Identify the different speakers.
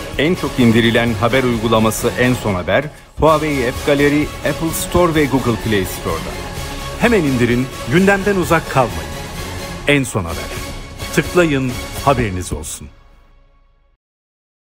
Speaker 1: En çok indirilen haber uygulaması En Son Haber, Huawei App Gallery, Apple Store ve Google Play Store'da.
Speaker 2: Hemen indirin, gündemden uzak kalmayın. En Son Haber. Tıklayın, haberiniz olsun.